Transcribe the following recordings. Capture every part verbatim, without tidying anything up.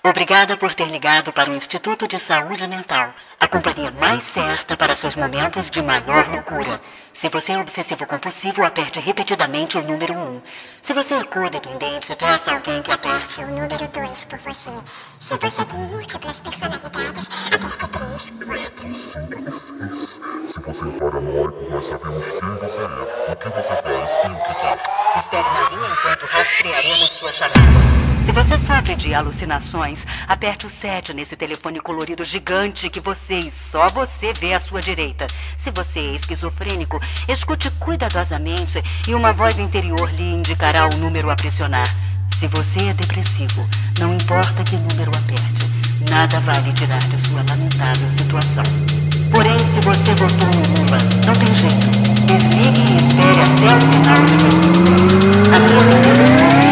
Obrigada por ter ligado para o Instituto de Saúde Mental, a companhia mais certa para seus momentos de maior loucura. Se você é obsessivo-compulsivo, aperte repetidamente o número um. Se você é codependente, peça a alguém que aperte o número dois por você. Se você tem múltiplas personalidades, aperte três, quatro, cinco e seis. Se você é paranoico, nós sabemos quem você é, o que você faz e o que quer. Espere na linha enquanto rastrearemos sua chamada. Se você sofre de alucinações, aperte o sete nesse telefone colorido gigante que você e só você vê à sua direita. Se você é esquizofrênico, escute cuidadosamente e uma voz interior lhe indicará o número a pressionar. Se você é depressivo, não importa que número aperte, nada vai lhe tirar de sua lamentável situação. Porém, se você votou no Lula, não tem jeito. Desligue e espere até o final de dois mil e dez. Aqui atendemos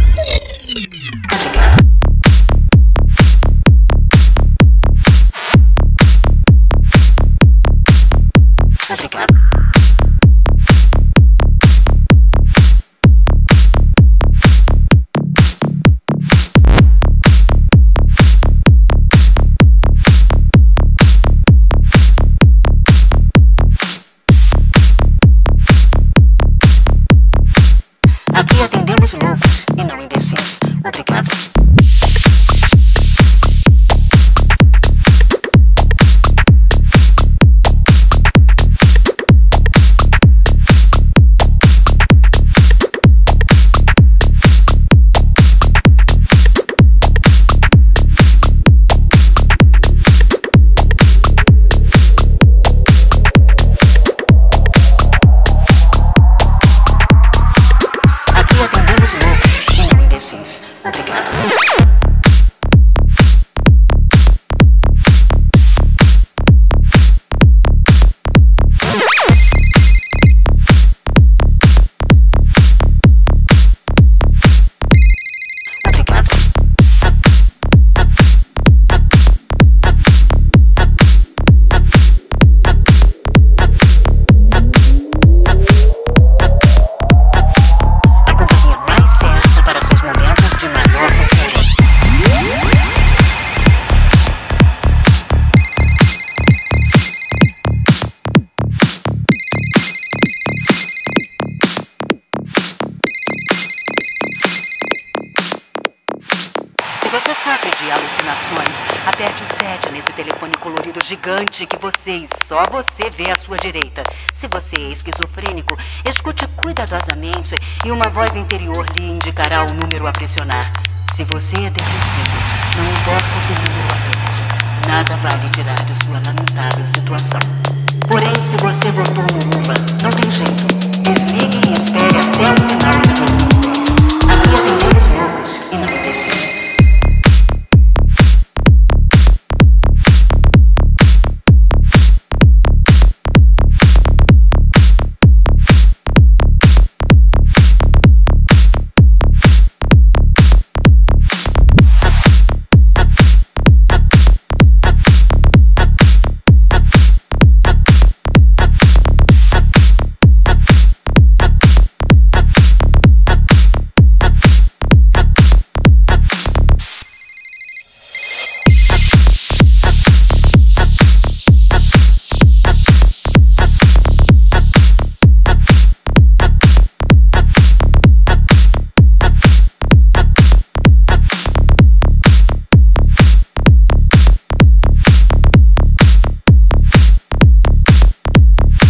Aqui atendemos loucos e não imbecis. Obrigado. Se você sofre de alucinações, aperte o sete nesse telefone colorido gigante que você e só você vê à sua direita. Se você é esquizofrênico, escute cuidadosamente e uma voz interior lhe indicará o número a pressionar. Se você é depressivo, não importa que número aperte, nada vai lhe tirar de sua lamentável situação. Porém, se você votou no Lula, não tem jeito. Desligue e espere até o final de dois mil e dez. Aqui atendemos loucos e não imbecis.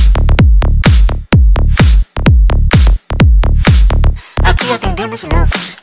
Atendemos loucos